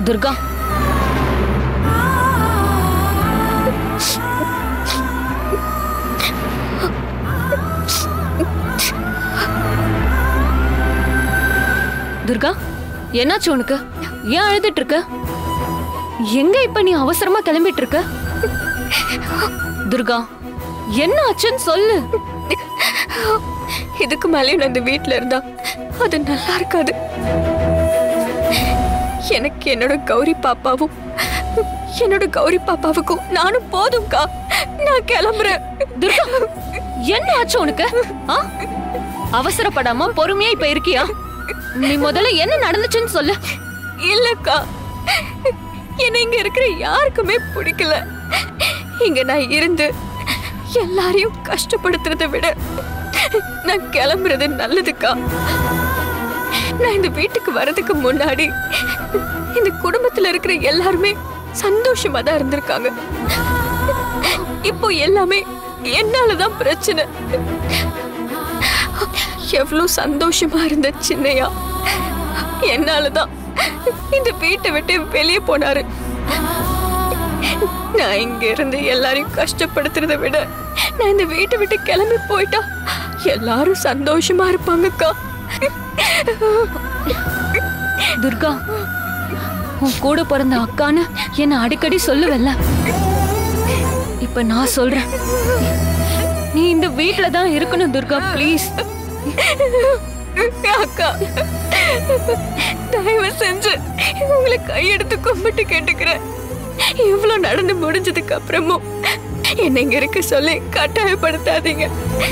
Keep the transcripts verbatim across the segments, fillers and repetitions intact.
துர்கா, துர்கா, என்னாச்சு உனக்கு? ஏன் அழுதுட்டு இருக்க? எங்க இப்ப நீ அவசரமா கிளம்பிட்டு இருக்க? துர்கா, என்ன ஆச்சுன்னு சொல்லு. இதுக்கு மேலே நான் இந்த வீட்டுல இருந்தா அது நல்லா இருக்காது. எனக்கு என்னோட கௌரி பாப்பாவும் என்னோட கௌரி பாப்பாவுக்கும் நானும் போதும்க்கா. நான் கிளம்புறேன். துர்கா, என்ன ஆச்சு உனக்கு? அவசரப்படாம பொறுமையா இப்ப இருக்கியா? நீ முதல்ல என்ன நடந்துச்சுன்னு சொல்லு. இல்லக்கா, என்ன இங்க இருக்கிற யாருக்குமே பிடிக்கல. இங்க நான் இருந்து எல்லாரையும் கஷ்டப்படுத்துறதை விட நான் கிளம்புறது நல்லதுக்கா. நான் இந்த வீட்டுக்கு வர்றதுக்கு முன்னாடி இந்த குடும்பத்துல இருக்கிற எல்லாருமே சந்தோஷமா தான் இருந்திருக்காங்க. இப்போ எல்லாமே என்னாலதான் பிரச்சனை. எவ்வளவு சந்தோஷமா இருந்த சின்னையா என்னாலதான் இந்த வீட்டை விட்டு வெளியே போனாரு. நான் இங்க இருந்து எல்லாரையும் கஷ்டப்படுத்துறதை விட நான் இந்த வீட்டை விட்டு கிளம்பி போயிட்டா எல்லாரும் சந்தோஷமா இருப்பாங்கக்கா. துர்கா, உன் கூட பிறந்த அக்கான்னு என்ன அடிக்கடி சொல்லுவல்ல, இப்ப நான் சொல்றேன், நீ இந்த வீட்டுல தான் இருக்கணும். துர்கா, பிளீஸ். அக்கா, தயவு செஞ்சு உங்களை கையெடுத்து கும்பிட்டு கேட்டுக்கிறேன். இவ்வளவு நடந்து முடிஞ்சதுக்கு அப்புறமும் என்ன இங்க இருக்க சொல்லி கட்டாயப்படுத்தாதீங்க.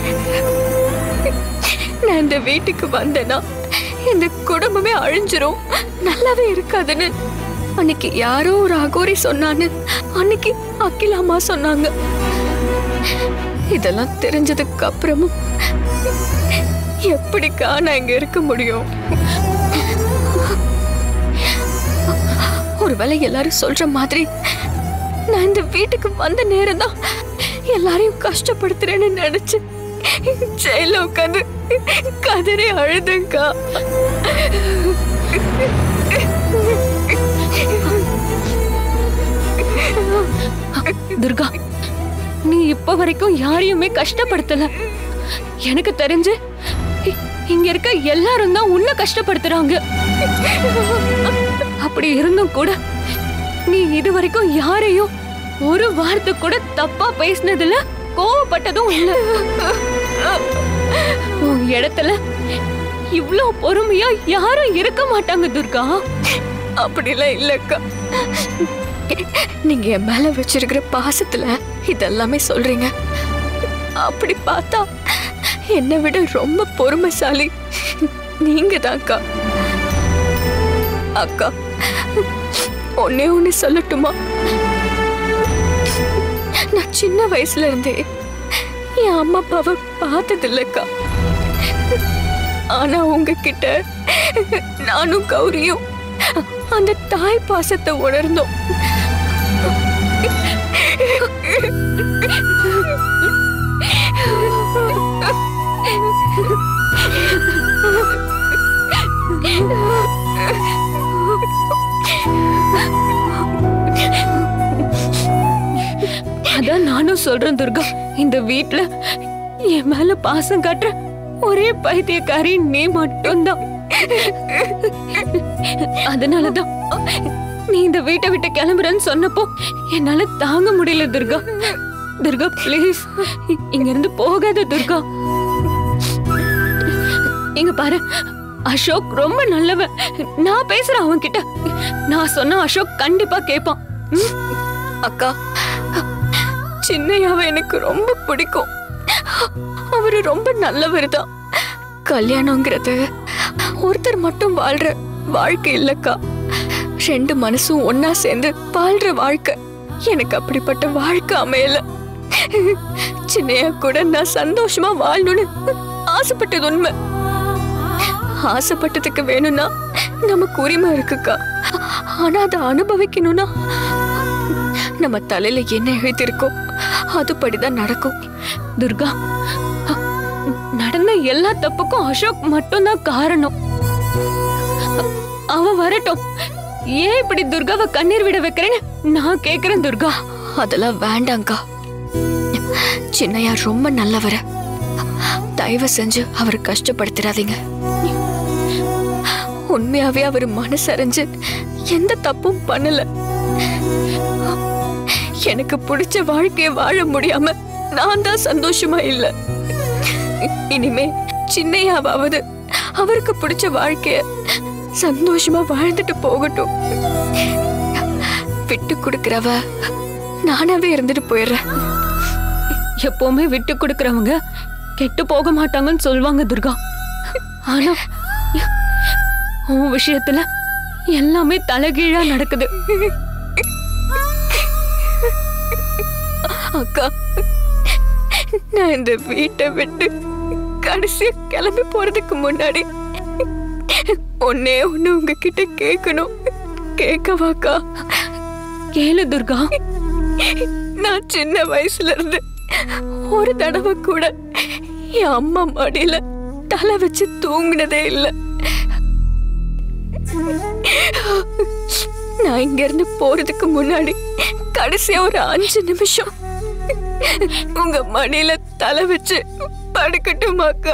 நான் இந்த வீட்டுக்கு வந்தேன்னா இந்த குடும்பமே அழிஞ்சிரும், நல்லாவே இருக்காதுன்னு அன்னைக்கு யாரோ ஒரு அகோரி சொன்னான்னு அன்னைக்கு அகிலாமா சொன்னாங்க. இதெல்லாம் தெரிஞ்சதுக்கு அப்புறமும் எப்படிக்கா நான் இங்க இருக்க முடியும்? ஒருவேளை எல்லாரும் சொல்ற மாதிரி நான் இந்த வீட்டுக்கு வந்த நேரம் தான் எல்லாரையும் கஷ்டப்படுத்துறேன்னு நினைச்சு ஜெயில உட்காந்து கதறி அழுதுங்கா. துர்கா, நீ இப்ப வரைக்கும் யாரையுமே கஷ்டப்படுத்தல. எனக்கு தெரிஞ்சு இங்க இருக்க எல்லாரும் தான் உன்னை கஷ்டப்படுத்துறாங்க. அப்படி இருந்தும் கூட நீ இது வரைக்கும் யாரையும் ஒரு வார்த்தை கூட தப்பா பேசினதுல கோவப்பட்டதும் இல்ல. உன் இடத்துல இவ்வளவு பொறுமையா யாரும் இருக்க மாட்டாங்க துர்கா. அப்படிலாம் இல்லக்கா. நீங்க என் மேல வச்சிருக்கிற பாசத்துல இதெல்லாமே சொல்றீங்க. அப்படி பார்த்தா என்னை விட ரொம்ப பொறுமைசாலி நீங்க தான்க்கா. அக்கா, ஒன்னே ஒண்ணு சொல்லட்டுமா? நான் சின்ன வயசுல இருந்தே என் அம்மா அப்பாவை பார்த்தது இல்லக்கா. ஆனா உங்ககிட்ட நானும் கௌரியும் அந்த தாய் பாசத்தை உணர்ந்தோம். அதான் நானும் சொல்றேன் துர்கா, இந்த வீட்டுல என் மேல பாசம் காட்டுற ஒரே பைத்தியக்காரி நீ மட்டும்தான். அதனாலதான் நீ இந்த வீட்டை விட்டு கிளம்புறன்னு சொன்னப்போ என்னால தாங்க முடியல துர்கா. துர்கா, பிளீஸ் இங்க இருந்து போகாத துர்கா. இங்க பாரு, அசோக் ரொம்ப நல்லவன். நான் பேசுறேன் அவன் கிட்ட. நான் சொன்ன அசோக் கண்டிப்பா கேட்பான். அக்கா, சின்னையாவை எனக்கு ரொம்ப பிடிக்கும். அவரு ரொம்ப நல்லவர் தான். கல்யாணங்கிறது ஒருத்தர் மட்டும் வாழ்ற வாழ்க்கை இல்லக்கா. ரெண்டு மனசும் ஒன்னா சேர்ந்து வாழ்ற வாழ்க்கை. எனக்கு அப்படிப்பட்ட வாழ்க்கை அமையல. சின்னையா கூட நான் சந்தோஷமா வாழணும்னு ஆசைப்பட்டது உண்மை. ஆசைப்பட்டதுக்கு வேணும்னா நமக்கு உரிமை இருக்குக்கா. ஆனா அதை அனுபவிக்கணும்னா நம்ம தலையில என்ன எழுதிருக்கோ அதுபடிதான் நடக்கும். துர்கா, நடந்த எல்லா தப்புக்கும் அசோக் மட்டும்தான் காரணம். அவன் வரட்டும், ஏன் இப்படி துர்காவை கண்ணீர் விட வைக்கிறேன்னு நான் கேக்குறேன் துர்கா. அதெல்லாம் வேண்டாங்க்கா. சின்னையா ரொம்ப நல்லவர, தயவு செஞ்சு அவரை கஷ்டப்படுத்திடாதீங்க. உண்மையாவே அவர் மனசறிஞ்சு எந்த தப்பும் பண்ணல. எனக்கு பிடிச்ச வாழ்க்கைய வாழ முடியாம நான் தான் சந்தோஷமா இல்ல. இனிமே சின்னையாவது அவருக்கு பிடிச்ச வாழ்க்கைய சந்தோஷமா வாழ்ந்துட்டு போகட்டும். விட்டு கொடுக்கிறவ நானாவே இருந்துட்டு போயிடுறேன். எப்பவுமே விட்டு கொடுக்கறவங்க கெட்டு போக மாட்டாங்கன்னு சொல்லுவாங்க துர்கா. ஆனா உன் விஷயத்துல எல்லாமே தலைகீழா நடக்குது. அக்கா, நான் இந்த வீட்டை விட்டு கடைசியா கிளம்பி போறதுக்கு முன்னாடி ஒன்னே ஒண்ணு உங்ககிட்ட கேட்கணும். கேட்கவாக்கா? கேளு துர்கா. நான் சின்ன வயசுல இருந்து ஒரு தடவை கூட என் அம்மா மடியில தலை வச்சு தூங்கினதே இல்லை. நான் இங்க இருந்து போறதுக்கு முன்னாடி கடைசியா ஒரு அஞ்சு நிமிஷம் உங்க மடியில தலை வச்சு படுக்கட்டுமாக்கா?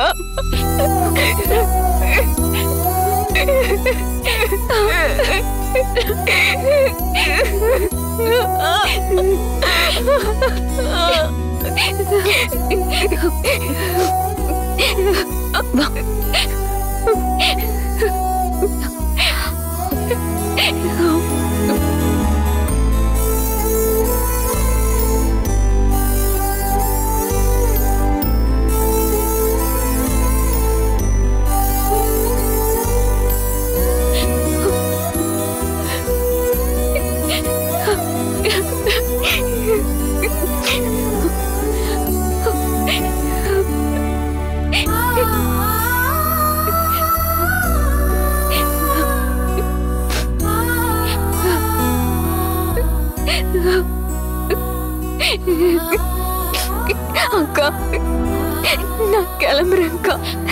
அக்கா, நான் கிளம்புறேன்க்கா.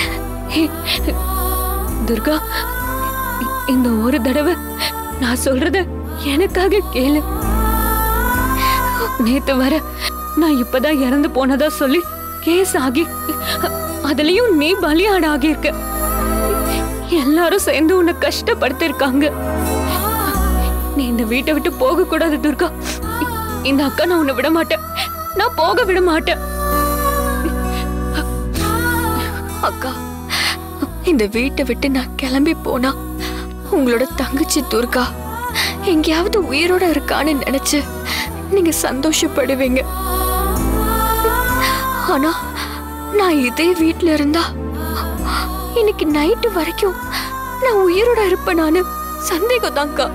துர்கா, இந்த ஒரு தடவை நான் சொல்றத எனக்காக கேளு. நேத்து வர நான் இப்பதான் இறந்து போனதா சொல்லி கேஸ் ஆகி அதுலயும் நீ பலியாட ஆகியிருக்க. எல்லாரும் சேர்ந்து உன்னை கஷ்டப்படுத்திருக்காங்க. நீ இந்த வீட்டை விட்டு போக கூடாது துர்கா. இந்த அக்கா நான் உன்னை விட மாட்டேன். நான் போக விட மாட்டேன். அக்கா, இந்த வீட்டை விட்டு நான் கிளம்பி போனா உங்களோட தங்கச்சி துர்கா எங்கேயாவது உயிரோட இருக்கான்னு நினைச்சு நீங்க சந்தோஷப்படுவீங்க. ஆனா நான் இதே வீட்டுல இருந்தா இன்னைக்கு நைட்டு வரைக்கும் நான் உயிரோட இருப்பேன். நானு சந்தேகம் தான்க்கா.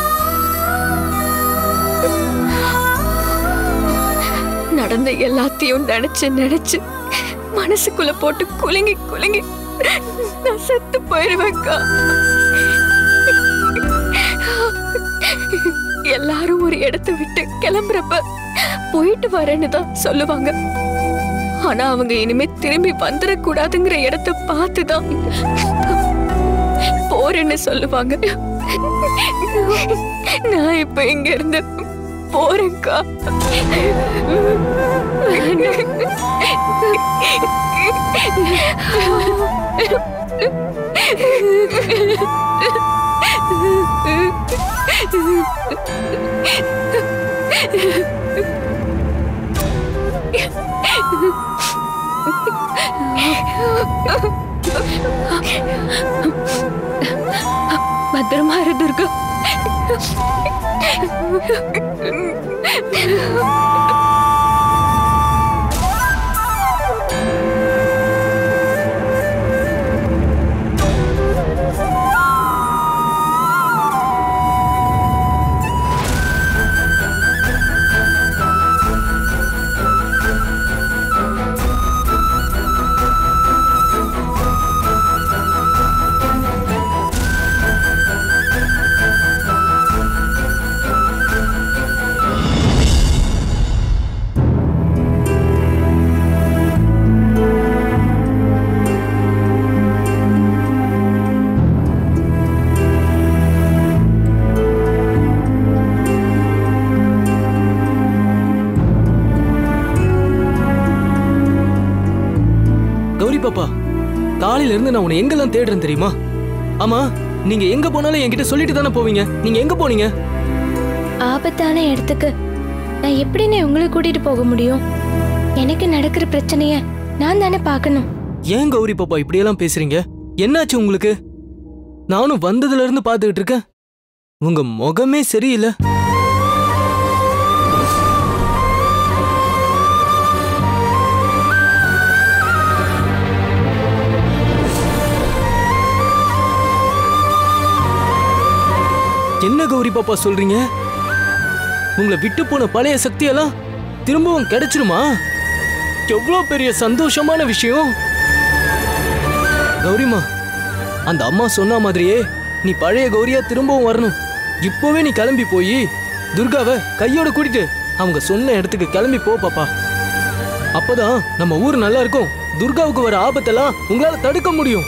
நடந்த எல்லாத்தையும் நினைச்சு நினைச்சு மனசுக்குள்ள போட்டு குலுங்கி குலுங்கி நான் செத்து போயிருவேன்க்கா. எல்லாரும் ஒரு இடத்தை விட்டு கிளம்புறப்ப போயிட்டு வரேன்னு தான் சொல்லுவாங்க. ஆனா அவங்க இனிமே திரும்பி வந்துடக்கூடாதுங்கிற இடத்தை பார்த்துதான் போறேன்னு சொல்லுவாங்க. நான் இப்ப இங்க இருந்து போறேன்க்கா. பத்திரமா இரு துர்கா. காலையில இருந்து நான் உன்னை எங்கெல்லாம் தேடுறேன் தெரியுமா? ஆமா, நீங்க எங்க போனாலும் என்கிட்ட சொல்லிட்டு தானே போவீங்க. நீங்க எங்க போனீங்க? ஆபத்தான இடத்துக்கு நான் எப்படின்னு உங்களை கூட்டிட்டு போக முடியும்? எனக்கு நடக்கிற பிரச்சனைய நான் தானே பார்க்கணும். ஏன் கௌரி பாப்பா இப்படியெல்லாம் பேசுறீங்க? என்னாச்சு உங்களுக்கு? நானும் வந்ததுல இருந்து பாத்துக்கிட்டு இருக்கேன். உங்க முகமே சரியில்லை. என்ன கௌரி பாப்பா சொல்றீங்க? உங்களை விட்டு போன பழைய சக்தியெல்லாம் திரும்பவும் கிடைச்சிருமா? எவ்வளவு பெரிய சந்தோஷமான விஷயம். கௌரிமா, அந்த அம்மா சொன்ன மாதிரியே நீ பழைய கௌரியா திரும்பவும் வரணும். இப்போவே நீ கிளம்பி போய் துர்காவை கையோட கூட்டிட்டு அவங்க சொன்ன இடத்துக்கு கிளம்பி போ பாப்பா. அப்பதான் நம்ம ஊர் நல்லா இருக்கும். துர்காவுக்கு வர ஆபத்தெல்லாம் உங்களால தடுக்க முடியும்.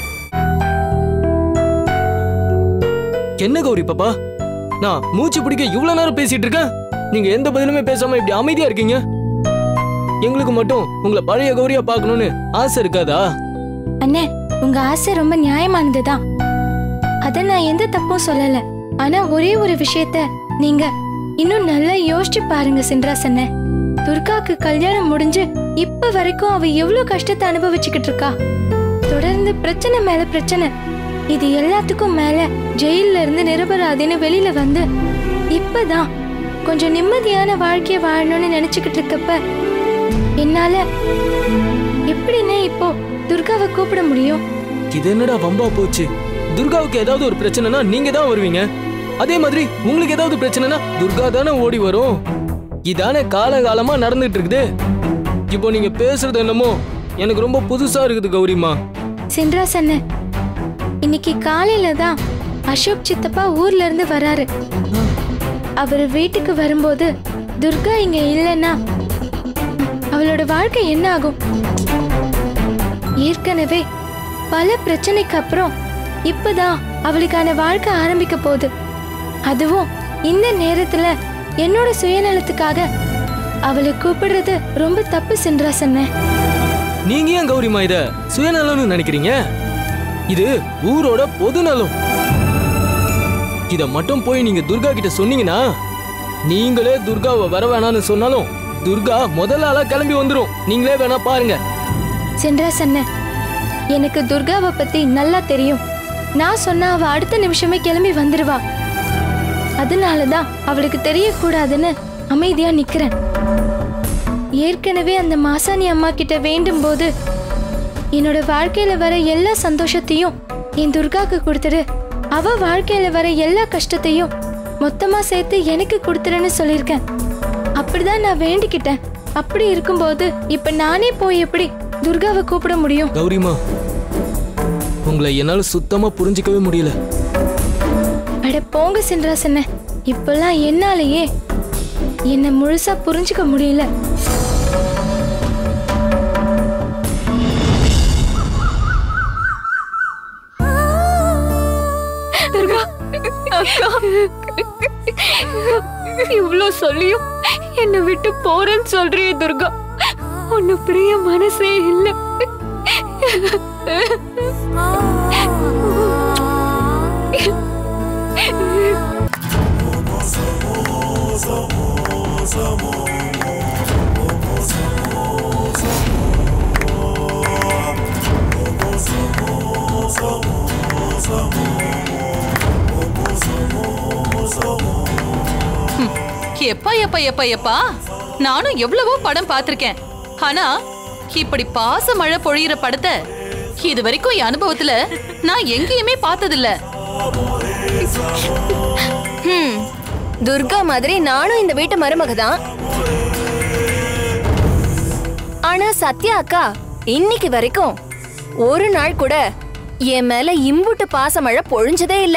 என்ன கௌரி பாப்பா, நான் மூச்சு பிடிக்க இவ்வளவு நேரம் பேசிட்டு இருக்கேன். நீங்க எந்த பதிலுமே பேசாம இப்படி அமைதியா இருக்கீங்க. எங்களுக்கு மட்டும் உங்களை பழைய கௌரியா பார்க்கணும்னு ஆசை இருக்காதா? அண்ணே, உங்க ஆசை ரொம்ப நியாயமானதுதான். அத நான் எந்த தப்பும் சொல்லல. ஆனா ஒரே ஒரு விஷயத்த நீங்க இன்னும் நல்லா யோசிச்சு பாருங்க சின்ராசண்ணே. துர்காக்கு கல்யாணம் முடிஞ்சு இப்ப வரைக்கும் அவ எவ்வளவு கஷ்டத்தை அனுபவிச்சுக்கிட்டு இருக்கா. தொடர்ந்து பிரச்சனை மேல பிரச்சனை. இது எல்லாத்துக்கும் மேல ஜெயில இருந்து நிரபராதின்னு வெளியில வந்து இப்பதான் கொஞ்சம் நிம்மதியான வாழ்க்கைய வாழணும்னு நினைச்சுக்கிட்டு இருக்கப்ப என்னால எப்படின்னு இப்போ துர்காவை கூப்பிட முடியும்? இது என்னடா வம்பா போச்சு? துர்காவுக்கு ஏதாவது ஒரு பிரச்சனைனா நீங்க தான் வருவீங்க. அதே மாதிரி உங்களுக்கு ஏதாவது பிரச்சனைனா துர்கா தானே ஓடி வரும். இதானே காலகாலமா நடந்துட்டு இருக்குது. இப்போ நீங்க பேசுறது என்னமோ எனக்கு ரொம்ப புதுசா இருக்குது கௌரிமா. சின்ராசண்ணே, இன்னைக்கு காலையில தான் அசோக் சித்தப்பா ஊர்ல இருந்து வராரு. அவர் வீட்டுக்கு வரும்போது துர்கா இங்க இல்லைன்னா அவளோட வாழ்க்கை என்ன ஆகும்? ஏற்கனவே பல பிரச்சனைக்கு அப்புறம் இப்பதான் அவளுக்கான வாழ்க்கை ஆரம்பிக்க போகுது. அதுவும் இந்த நேரத்துல என்னோட சுயநலத்துக்காக அவளை கூப்பிடுறது ரொம்ப தப்பு சின்ராசண்ணே. நீங்க ஏன் கௌரிமா இத சுயநலம்னு நினைக்கிறீங்க? இது ஊரோட பொது நலம். இத மட்டும் போய் நீங்க துர்கா கிட்ட சொன்னீங்கன்னா, நீங்களே துர்காவை வர வேணான்னு சொன்னாலும் துர்கா முதல்ல ஆளா கிளம்பி வந்துரும். நீங்களே வேணா பாருங்க. சின்ராசண்ணே, எனக்கு துர்காவை பத்தி நல்லா தெரியும். நான் சொன்னா அவ அடுத்த நிமிஷமே கிளம்பி வந்துருவா. அதனாலதான் அவளுக்கு தெரியக்கூடாதுன்னு அமைதியா நிக்கிறேன். ஏற்கனவே அந்த மாசாணி அம்மா கிட்ட வேண்டும் போது என்னோட வாழ்க்கையில வர எல்லா சந்தோஷத்தையும் என் துர்காக்கு கொடுத்துரு, அவ வாழ்க்கையில வர எல்லா கஷ்டத்தையும் மொத்தமா சேர்த்து எனக்கு கொடுத்துருன்னு சொல்லியிருக்கேன். அப்படிதான் நான் வேண்டிக்கிட்டேன். அப்படி இருக்கும்போது இப்ப நானே போய் எப்படி துர்காவை கூப்பிட முடியும்? கௌரிமா, உங்களை என்னால சுத்தமா புரிஞ்சிக்கவே முடியல. அட போங்க சின்ராசண்ணே, இப்பெல்லாம் என்னாலேயே என்ன முழுசா புரிஞ்சுக்க முடியல. இவ்ளோ சொல்லியும் என்ன விட்டு போறேன்னு சொல்றியே துர்கா. உன்னை பிரிய மனசே இல்ல. எப்பா எப்பா எப்பா எப்பா நானும் எவ்வளவோ படம் பார்த்திருக்கேன். ஆனா இப்படி பாச மழை பொழியிற படத்தை இது வரைக்கும் என் அனுபவத்துல நான் எங்கேயுமே பார்த்ததில்ல. ஹம், துர்கா மாதிரி நானும் இந்த வீட்டு மருமக தான். ஆனா சத்யா அக்கா இன்னைக்கு வரைக்கும் ஒரு நாள் கூட என் மேல இம்புட்டு பாசமழை பொழிஞ்சதே இல்ல.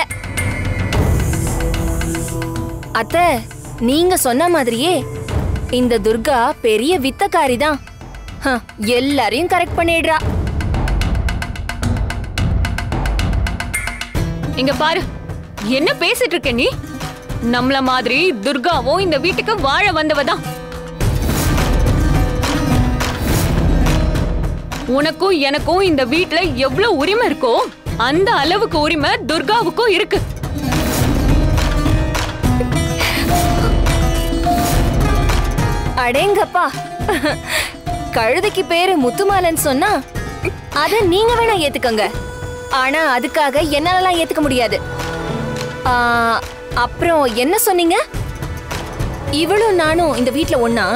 அத்த, நீங்க சொன்ன மாதிரியே இந்த துர்கா பெரிய வித்தக்காரி தான். எல்லாரையும் கரெக்ட் பண்ணிடுறா. இங்க பாரு, என்ன பேசிட்டு இருக்க நீ? நம்மள மாதிரி துர்காவும் இந்த வீட்டுக்கு வாழ வந்தவதான். உனக்கும் எனக்கும் இந்த வீட்ல எவ்வளவு உரிமை இருக்கோ அந்த அளவுக்கு உரிமை துர்காவுக்கும் இருக்கு. அடேங்கப்பா, கழுதைக்கு பேரு முத்துமாலன்னு சொன்னா அத நீங்க வேணா ஏத்துக்கங்க. ஆனா அதுக்காக என்னாலலாம் ஏத்துக்க முடியாது. ஆ, அப்புறம் என்ன சொன்னீங்க? இவளும் நானும் இந்த வீட்ல ஒண்ணா?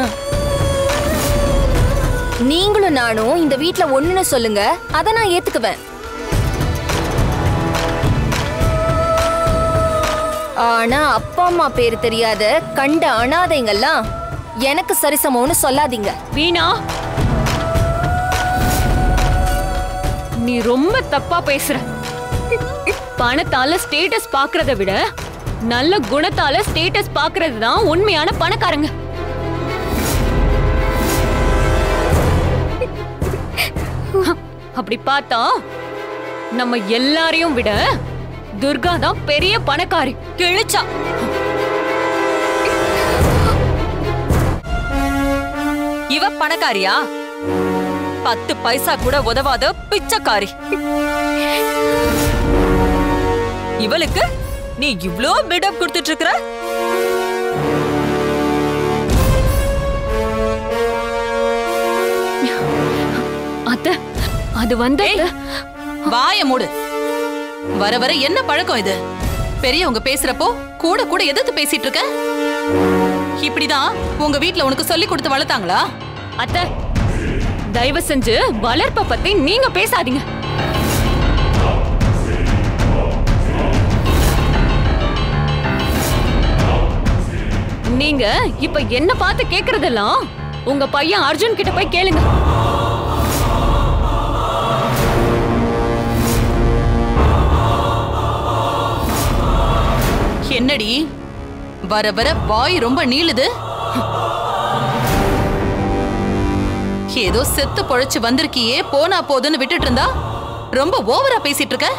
நீங்களும் நானும் இந்த வீட்ல ஒண்ணுன்னு சொல்லுங்க, அத நான் ஏத்துக்குவேன். ஆனா அப்பா அம்மா பேரு தெரியாத கண்ட அனாதைங்கெல்லாம் எனக்கு சரிசமம்னு சொல்லாதீங்க. வீணா, நீ ரொம்ப தப்பா பேசுற. பணத்தால ஸ்டேட்டஸ் பாக்குறத விட நல்ல குணத்தால ஸ்டேட்டஸ் பாக்குறது தான் உண்மையான பணக்காரங்க. அப்படி பார்த்தா நம்ம எல்லாரையும் விட துர்கா தான் பெரிய பணக்காரி. கிழிச்சா இவ பணக்காரியா? பத்து பைசா கூட உதவாத பிச்சைக்காரி. இவளுக்கு நீ இவ்ளோ பில்டப் கொடுத்துட்டு இருக்கற? அத்தை, அது வந்து வாய மூடு. வர வர என்ன பழக்கம் இது? பெரியவங்க பேசுறப்போ கூட கூட எதிர்த்து பேசிட்டு இருக்க? இப்படிதான் உங்க வீட்ல உனக்கு சொல்லி கொடுத்து வளர்த்தாங்களா? அத்தை, தயவு செஞ்சு வளர்ப்ப பத்தி நீங்க பேசாதீங்க. நீங்க இப்ப என்ன பார்த்து கேக்குறதெல்லாம் உங்க பையன் அர்ஜுன் கிட்ட போய் கேளுங்க. என்னடி வர வர வாய் ரொம்ப நீளுது? ஏதோ செத்து பொழைச்சு வந்திருக்கியே, போனா போதுன்னு விட்டுட்டு இருந்தா ரொம்ப ஓவரா பேசிட்டு இருக்க.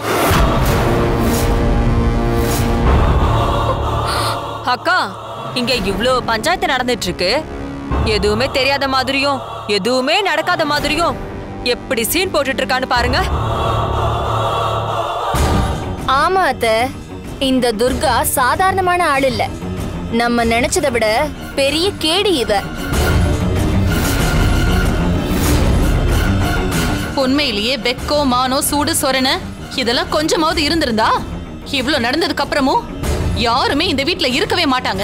அக்கா, இங்க இவ்ளோ பஞ்சாயத்து நடந்துட்டு இருக்கு. எதுவுமே தெரியாத மாதிரியும் எதுவுமே நடக்காத மாதிரியும் எப்படி சீன் போட்டுட்டு இருக்கான்னு பாருங்க. ஆமா அத்தை, இந்த துர்கா சாதாரணமான ஆள் இல்ல. நம்ம நினைச்சதை விட பெரிய கேடி இவ. உண்மையிலேயே வெக்கோ மானோ சூடு சொரண இதெல்லாம் கொஞ்சமாவது இருந்திருந்தா இவ்ளோ நடந்ததுக்கு அப்புறமும் யாருமே இந்த வீட்ல இருக்கவே மாட்டாங்க.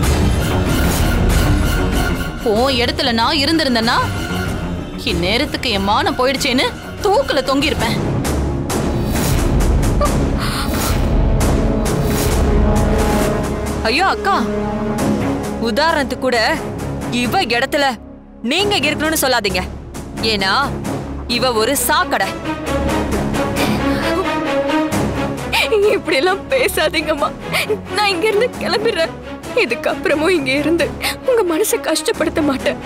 உன் இடத்துல நான் இருந்திருந்தேன்னா இந்நேரத்துக்கு என் மானம் போயிடுச்சேன்னு தூக்குல தொங்கி இருப்பேன். ஐயோ அக்கா, உதாரணத்துக்கு கூட இவ இடத்துல நீங்க இருக்கணும்னு சொல்லாதீங்க. ஏன்னா இவ ஒரு சாக்கடை. இப்படி எல்லாம் பேசாதீங்கம்மா. நான் இங்க இருந்து கிளம்பிடுறேன். இதுக்கப்புறமும் இங்க இருந்து உங்க மனசை கஷ்டப்படுத்த மாட்டேன்.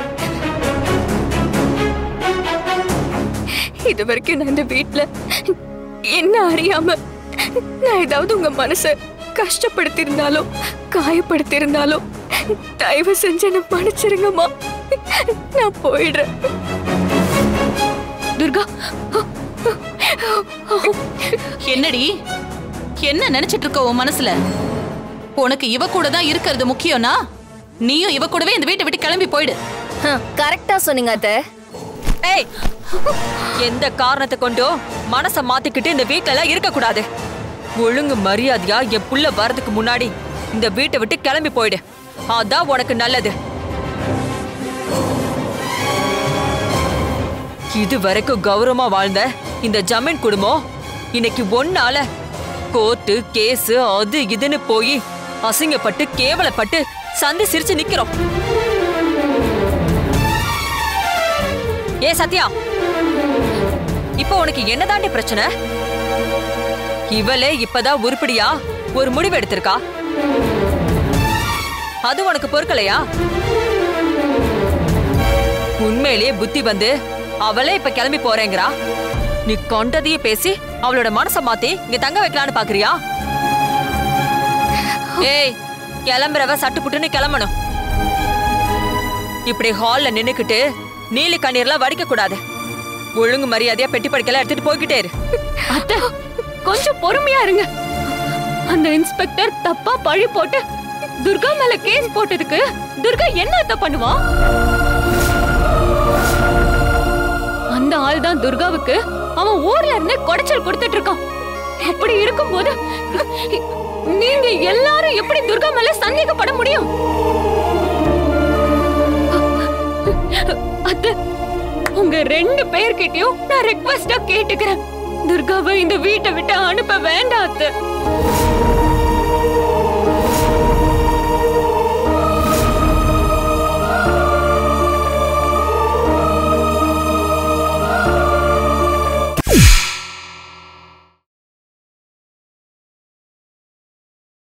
இது வரைக்கும் நான் இந்த வீட்ல என்ன அறியாம நான் ஏதாவது உங்க மனசை கஷ்டப்படுத்தி இருந்தாலும் காயப்படுத்தி இருந்தாலும் தயவு செஞ்சு என்ன மன்னிச்சிருங்கம்மா. நான் போயிடுறேன். துர்கா, என்னடி என்ன நினைச்சிட்டு இருக்க உன் மனசுல? உனக்கு இவ கூட தான் இருக்கிறது முக்கியம்னா நீயும் இவ கூடவே இந்த வீட்டை விட்டு கிளம்பி போயிடு. கரெக்டா சொன்னீங்க அத்தை. ஏய், எந்த காரணத்தை கொண்டோ மனசை மாத்திக்கிட்டு இந்த வீட்டுல எல்லாம் இருக்க கூடாது. ஒழுங்கு மரியாதையா என் புள்ள வரதுக்கு முன்னாடி இந்த வீட்டை விட்டு கிளம்பி போயிடு. அதான் உனக்கு நல்லது. இது வரைக்கும் கௌரவமா வாழ்ந்த இந்த ஜமீன் குடும்பம் இன்னைக்கு ஒன்னால கோர்ட்டு கேஸ் அது இதுன்னு போய் அசிங்கப்பட்டு கேவலப்பட்டு சந்தி சிரிச்சு நிக்கிறோம். ஏ சத்யா, இப்ப உனக்கு என்னதாண்டி பிரச்சனை? இவளே இப்பதான் உருப்படியா ஒரு முடிவு எடுத்திருக்கா. அது உனக்கு பொறுக்கலையா? உண்மையிலேயே புத்தி வந்து அவளே இப்ப கிளம்பி போறேங்கிறா. நீ கொண்டதையே பேசி அவளோட மனசை மாத்தி இங்க தங்க வைக்கலான்னு பாக்குறியா? ஏய், கிளம்புறவ சட்டு புட்டுன்னு கிளம்பணும். இப்படி ஹால்ல நின்னுக்கிட்டு நீலி கண்ணீர்லாம் வடிக்க கூடாது. ஒழுங்கு மரியாதையா பெட்டி படிக்கலாம் எடுத்துட்டு போய்கிட்டே இரு. அத்தை கொஞ்சம் பொறுமையா இருங்க. அந்த இன்ஸ்பெக்டர் தப்பா பழி போட்டு துர்கா மேல கேஸ் போட்டதுக்கு துர்கா என்ன அத்தை பண்ணுவா? அந்த ஆள் தான் துர்காவுக்கு அவன் ஊர்ல இருந்து கொடைச்சல் கொடுத்துட்டு இருக்கான். அப்படி இருக்கும்போது நீங்க எல்லாரும் எப்படி துர்கா மேல சந்தேகப்பட முடியும்? அத்தை உங்க ரெண்டு பேர்கிட்டயும் நான் ரெக்வெஸ்டா கேட்டுக்கிறேன், துர்காவை இந்த வீட்டை விட்டு அனுப்ப வேண்டாம் அத்தை.